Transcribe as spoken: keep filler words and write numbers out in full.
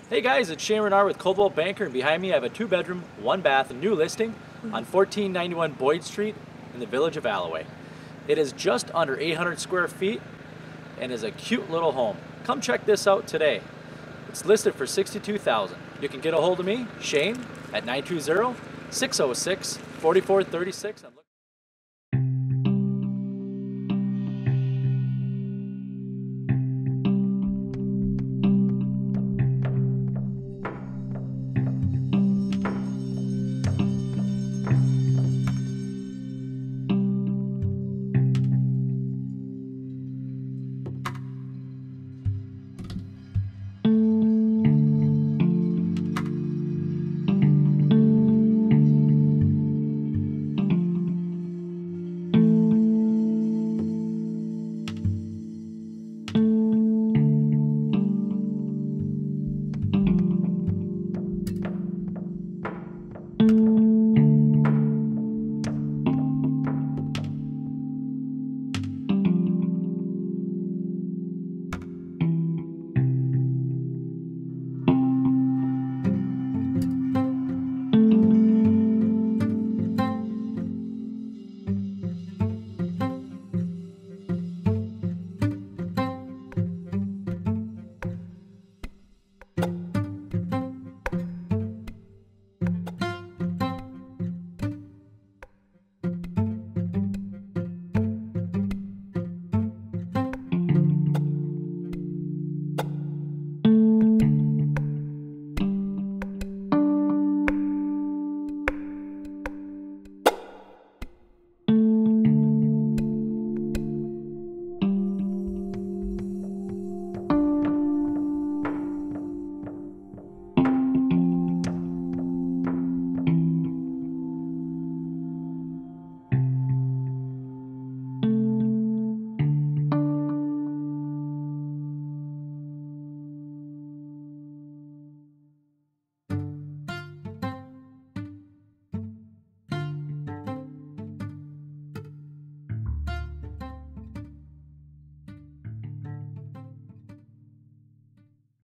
Hey guys, it's Shane Renard with Cobalt Banker, and behind me I have a two bedroom, one bath, new listing on fourteen ninety-one Boyd Street in the village of Alloway. It is just under eight hundred square feet and is a cute little home. Come check this out today. It's listed for sixty-two thousand dollars. You can get a hold of me, Shane, at nine two zero, six zero six, four four three six.